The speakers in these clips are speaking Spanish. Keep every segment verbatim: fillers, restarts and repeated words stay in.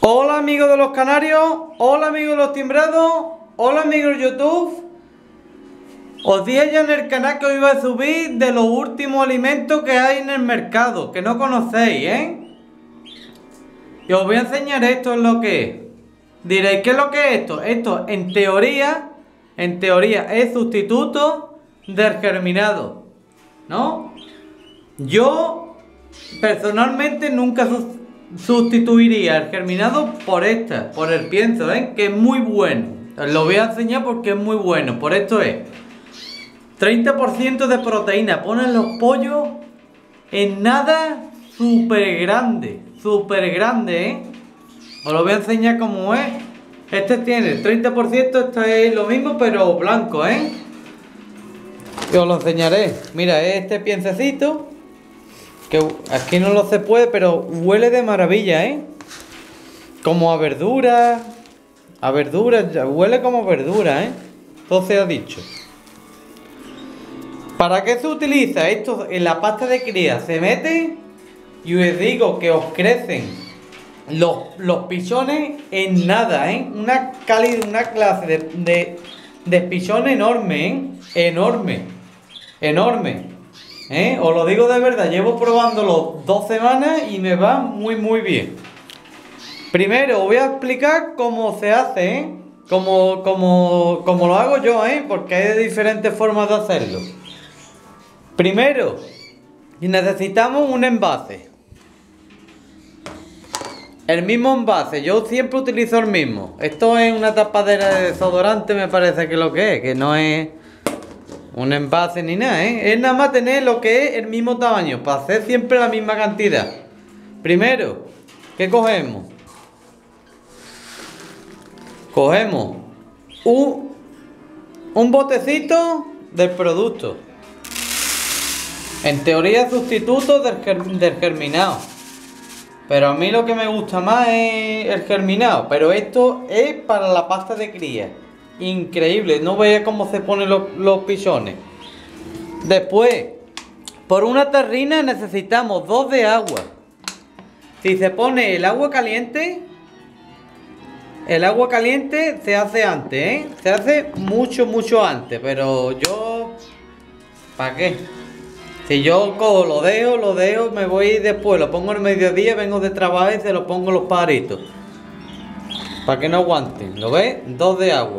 Hola amigos de los canarios, hola amigos de los timbrados, hola amigos de YouTube. Os dije ya en el canal que os iba a subir de los últimos alimentos que hay en el mercado, que no conocéis, ¿eh? Y os voy a enseñar esto es lo que es. Diréis, ¿qué es lo que es esto? Esto en teoría, en teoría es sustituto del germinado, ¿no? Yo personalmente nunca sustituyo Sustituiría el germinado por esta, por el pienso, ¿eh? Que es muy bueno. Os lo voy a enseñar porque es muy bueno. Por esto es treinta por ciento de proteína. Ponen los pollos en nada súper grande. Súper grande, ¿eh? Os lo voy a enseñar cómo es. Este tiene el treinta por ciento, este es lo mismo pero blanco, ¿eh? Y os lo enseñaré. Mira, este piececito. Que aquí no lo se puede, pero huele de maravilla, ¿eh? Como a verdura. A verdura, huele como verdura, ¿eh? Todo se ha dicho. ¿Para qué se utiliza esto? En la pasta de cría se mete y os digo que os crecen los, los pichones en nada, ¿eh? Una calidad, una clase de, de, de pichón enorme, ¿eh? Enorme. Enorme. ¿Eh? Os lo digo de verdad, llevo probándolo dos semanas y me va muy muy bien. Primero os voy a explicar cómo se hace, ¿eh? Como, como, como lo hago yo, ¿eh? Porque hay diferentes formas de hacerlo. Primero, necesitamos un envase. El mismo envase, yo siempre utilizo el mismo. Esto es una tapadera de desodorante, me parece que lo que es, que no es un envase ni nada, ¿eh? Es nada más tener lo que es el mismo tamaño, para hacer siempre la misma cantidad. Primero, ¿qué cogemos? Cogemos un, un botecito del producto. En teoría sustituto del, ger, del germinado. Pero a mí lo que me gusta más es el germinado. Pero esto es para la pasta de cría. Increíble, no veis cómo se ponen los, los pichones. Después, por una terrina necesitamos dos de agua. Si se pone el agua caliente, el agua caliente se hace antes, ¿eh? Se hace mucho, mucho antes. Pero yo, ¿para qué? Si yo cojo, lo dejo, lo dejo, me voy después, lo pongo al mediodía, vengo de trabajo y se lo pongo a los pajaritos. Para que no aguanten, ¿lo ves? Dos de agua.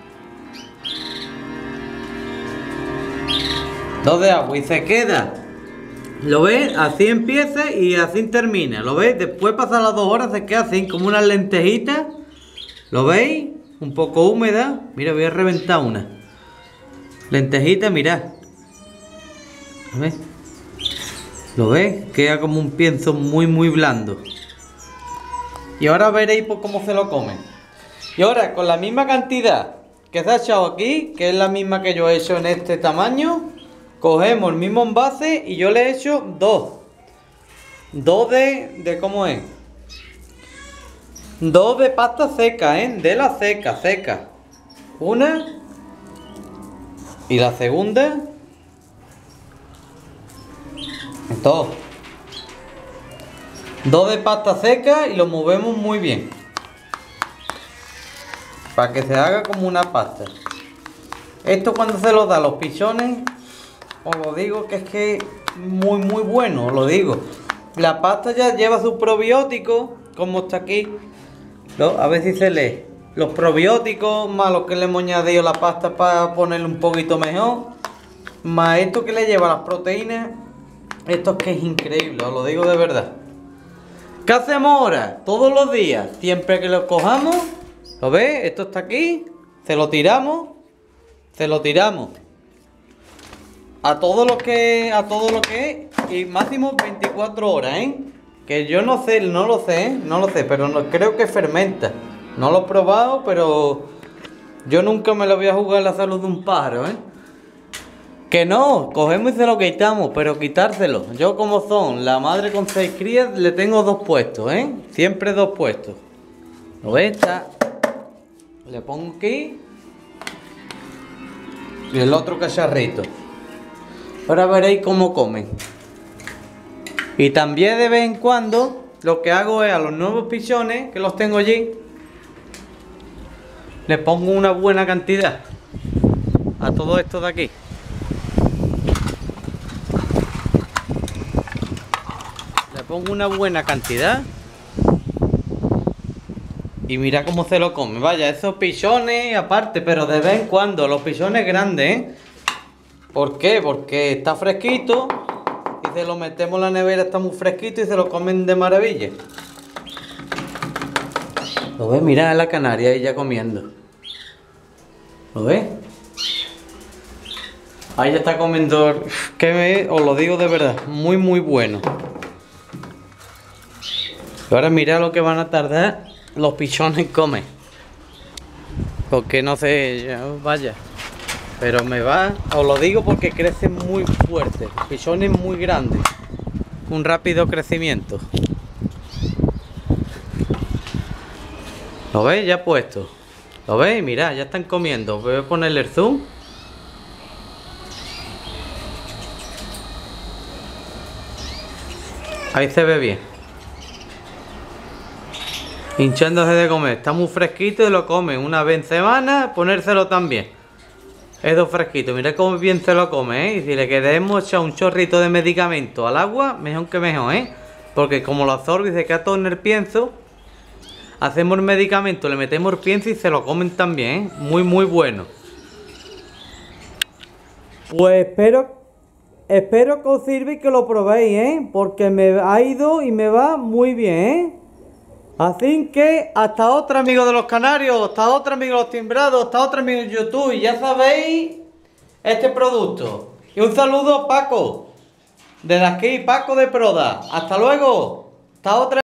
Dos de agua y se queda. ¿Lo ves? Así empieza y así termina. ¿Lo ves? Después pasan las dos horas, se queda así como unas lentejitas. ¿Lo veis? Un poco húmeda. Mira, voy a reventar una. Lentejita, mirad. ¿Lo ves? ¿Lo ves? Queda como un pienso muy muy blando. Y ahora veréis por cómo se lo comen. Y ahora con la misma cantidad que se ha echado aquí, que es la misma que yo he hecho en este tamaño, cogemos el mismo envase y yo le he hecho dos. Dos de... de ¿cómo es? Dos de pasta seca, ¿eh? De la seca, seca. Una. Y la segunda. Dos. Dos de pasta seca y lo movemos muy bien. Para que se haga como una pasta. Esto cuando se lo da a los pichones, os lo digo que es que muy muy bueno, os lo digo. La pasta ya lleva sus probióticos, como está aquí. ¿No? A ver si se lee. Los probióticos, más los que le hemos añadido la pasta para ponerle un poquito mejor. Más esto que le lleva las proteínas. Esto es que es increíble, os lo digo de verdad. ¿Qué hacemos ahora? Todos los días, siempre que lo cojamos, ¿lo ves? Esto está aquí, se lo tiramos, se lo tiramos a todo lo que, a todo lo que es, y máximo veinticuatro horas, ¿eh? Que yo no sé, no lo sé, ¿eh? No lo sé, pero no, creo que fermenta. No lo he probado, pero yo nunca me lo voy a jugar la salud de un pájaro, ¿eh? Que no, cogemos y se lo quitamos, pero quitárselo. Yo como son la madre con seis crías, le tengo dos puestos, ¿eh? Siempre dos puestos. ¿Lo ves? Está. Le pongo aquí. Y el otro cacharrito. Ahora veréis cómo comen. Y también de vez en cuando lo que hago es a los nuevos pichones, que los tengo allí, le pongo una buena cantidad a todo esto de aquí. Le pongo una buena cantidad y mira cómo se lo come. Vaya, esos pichones aparte, pero de vez en cuando, los pichones grandes, ¿eh? ¿Por qué? Porque está fresquito y se lo metemos en la nevera, está muy fresquito y se lo comen de maravilla. ¿Lo ves? Mira a la canaria ahí ya comiendo. ¿Lo ves? Ahí ya está comiendo, que me, os lo digo de verdad, muy muy bueno. Y ahora mira lo que van a tardar los pichones en comer. Porque no sé, ya, vaya. Pero me va, os lo digo porque crecen muy fuerte. Pichones muy grandes. Un rápido crecimiento. ¿Lo veis? Ya puesto. ¿Lo veis? Mirad, ya están comiendo. Voy a ponerle el zoom. Ahí se ve bien. Hinchándose de comer. Está muy fresquito y lo comen una vez en semana. Ponérselo también. Es dos fresquito. Mirad cómo bien se lo come, ¿eh? Y si le queremos echar un chorrito de medicamento al agua, mejor que mejor, ¿eh? Porque como lo absorbe y se queda todo en el pienso, hacemos el medicamento, le metemos el pienso y se lo comen también, ¿eh? Muy, muy bueno. Pues espero, espero que os sirva y que lo probéis, ¿eh? Porque me ha ido y me va muy bien, ¿eh? Así que hasta otra, amigos de los canarios, hasta otra, amigos de los timbrados, hasta otra, amigos de YouTube. Y ya sabéis este producto. Y un saludo a Paco, desde aquí, Paco de Proda. Hasta luego. Hasta otra.